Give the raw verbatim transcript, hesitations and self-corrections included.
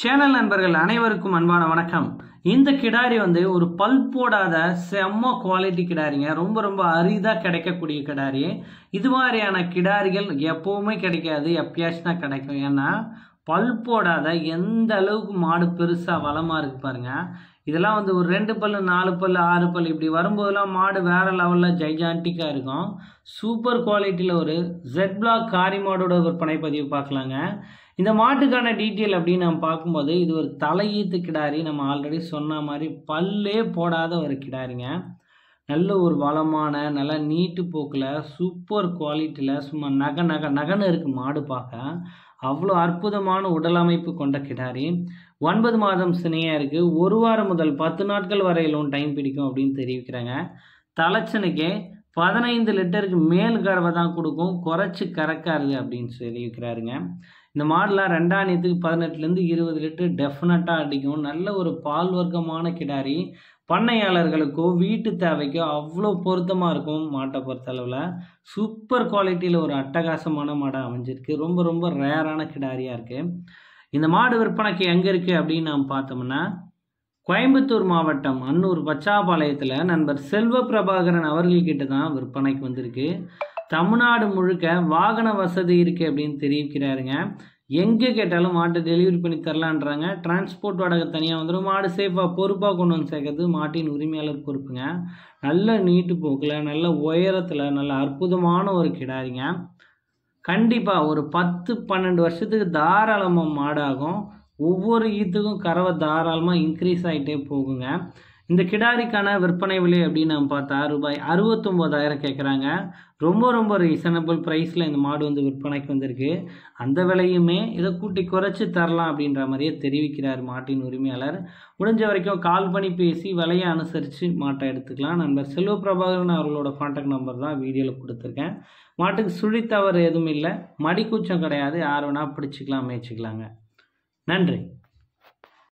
Channel நண்பர்கள் அனைவருக்கும் அன்பான வணக்கம். இந்த கிடாரி வந்து ஒரு பல் போடாத செம்ம குவாலிட்டி கிடாரிங்க. ரொம்ப ரொம்ப அரிதா கிடைக்கக்கூடிய கிடாரி. இது மாதிரியான கிடாரிகள் எப்பவுமே கிடைக்காது, எப்பயாச்சும் தான் கிடைக்கும். ஏன்னா பல் போடாத எந்த அளவுக்கு மாடு பெருசா வளமா இருக்கு பாருங்க. இதெல்லாம் வந்து ஒரு ரெண்டு பல்லு நாலு பல்லு ஆறு பல்லு இப்படி வரும்போதெல்லாம் மாடு வேற லெவல்ல ஜைஜாண்டிக்கா இருக்கும். சூப்பர் குவாலிட்டியில ஒரு ஜெட் பிளாக் காரி மாடோட விற்பனை பதிவு பார்க்கலாங்க. இந்த மாட்டுக்கான டீட்டெயில் அப்படின்னு நம்ம பார்க்கும்போது இது ஒரு தலையீத்து கிடாரி. நம்ம ஆல்ரெடி சொன்ன மாதிரி பல்லே போடாத ஒரு கிடாரிங்க. நல்ல ஒரு வளமான நல்ல நீட்டு போக்கில் சூப்பர் குவாலிட்டியில் சும்மா நகை நகை நகன்னு இருக்குது மாடு பார்க்க. அவ்வளோ அற்புதமான உடல் அமைப்பு கொண்ட கிடாரி. ஒன்பது மாதம் சினையாக இருக்குது. ஒரு வாரம் முதல் பத்து நாட்கள் வரையிலும் டைம் பிடிக்கும் அப்படின்னு தெரிவிக்கிறாங்க. தலைச்சனுக்கே பதினைந்து லிட்டருக்கு மேல் கறவை தான் கொடுக்கும், குறைச்சி கறக்காது அப்படின்னு தெரிவிக்கிறாருங்க. இந்த மாடெலாம் ரெண்டாயிரத்துக்கு பதினெட்டுலேருந்து இருபது லிட்டர் டெஃபினட்டாக அடிக்கும். நல்ல ஒரு பால் வர்க்கமான கிடாரி. பண்ணையாளர்களுக்கோ வீட்டு தேவைக்கோ அவ்வளோ பொருத்தமாக இருக்கும். மாட்டை பொறுத்தளவில் சூப்பர் குவாலிட்டியில் ஒரு அட்டகாசமான மாடாக அமைஞ்சிருக்கு. ரொம்ப ரொம்ப ரேரான கிடாரியாக இருக்குது. இந்த மாடு விற்பனைக்கு எங்கே இருக்குது அப்படின்னு நாம் பார்த்தோம்னா, கோயம்புத்தூர் மாவட்டம் அன்னூர் பச்சாபாளையத்தில் நண்பர் செல்வ பிரபாகரன் அவர்கள்கிட்ட தான் விற்பனைக்கு வந்திருக்கு. தமிழ்நாடு முழுக்க வாகன வசதி இருக்குது அப்படின்னு தெரிவிக்கிறாருங்க. எங்கே கேட்டாலும் மாட்டை டெலிவரி பண்ணி தரலான்றாங்க. டிரான்ஸ்போர்ட் வாடகை தனியாக வந்துடும். மாடு சேஃபாக பொறுப்பாக கொண்டு வந்து சேர்க்கறது மாட்டின் உரிமையாளர் பொறுப்புங்க. நல்ல நீட்டு போக்கில் நல்ல உயரத்தில் நல்ல அற்புதமான ஒரு கிடாரிங்க. கண்டிப்பாக ஒரு பத்து பன்னெண்டு வருஷத்துக்கு தாராளமாக மாடாகும். ஒவ்வொரு ஈத்துக்கும் கறவை தாராளமாக இன்க்ரீஸ் ஆகிட்டே போகுங்க. இந்த கிடாரிக்கான விற்பனை விலை அப்படின்னு நம்ம பார்த்தா ரூபாய் அறுபத்தொம்போதாயிரம் கேட்குறாங்க. ரொம்ப ரொம்ப ரீசனபிள் ப்ரைஸில் இந்த மாடு வந்து விற்பனைக்கு வந்திருக்கு. அந்த விலையுமே இதை கூட்டி குறைச்சி தரலாம் அப்படின்ற மாதிரியே தெரிவிக்கிறார் மாட்டின் உரிமையாளர். முடிஞ்ச வரைக்கும் கால் பண்ணி பேசி விலையை அனுசரித்து மாட்டை எடுத்துக்கலாம். நண்பர் செல்வ பிரபாகரன் அவர்களோட கான்டாக்ட் நம்பர் தான் வீடியோவில் கொடுத்துருக்கேன். மாட்டுக்கு சுழி தவறு எதுவும் இல்லை, மடி கூச்சம் கிடையாது. யார் வேணால் பிடிச்சிக்கலாம், மேய்ச்சிக்கலாங்க. நன்றி.